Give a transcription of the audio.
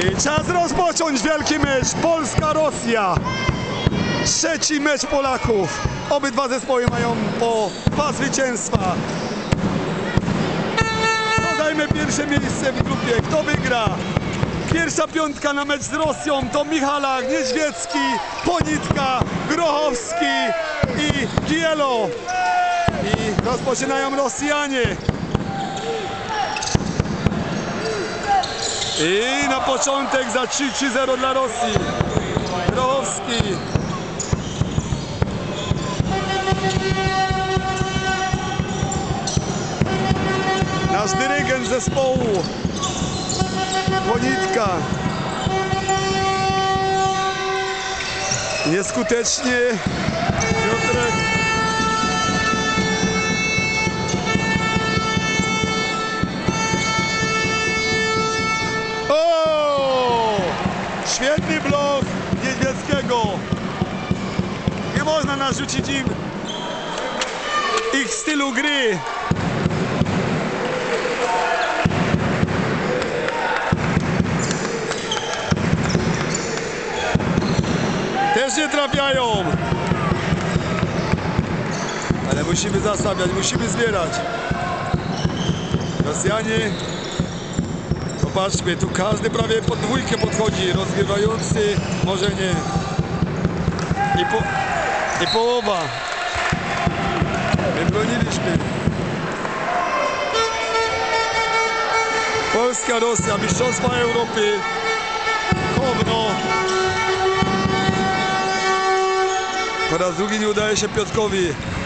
I czas rozpocząć wielki mecz Polska-Rosja. Trzeci mecz Polaków. Obydwa zespoły mają po 2 zwycięstwa. Kto zajmie pierwsze miejsce w grupie? Kto wygra? Pierwsza piątka na mecz z Rosją to Michalak, Niedźwiecki, Ponitka, Grochowski i Gielo. I rozpoczynają Rosjanie. I na początek za 3-0 dla Rosji. Grochowski. Nasz dyrygent zespołu. Ponitka. Nieskutecznie Piotrek. O! Świetny blok Niedźwieckiego. Nie można narzucić im ich stylu gry. Też nie trafiają. Ale musimy zastawiać, musimy zbierać. Rosjanie. Popatrzmy, tu każdy prawie pod dwójkę podchodzi. Rozgrywający może nie. I połowa. My broniliśmy. Polska, Rosja, Mistrzostwa Europy. Kowno. Po raz drugi nie udaje się Piotrkowi.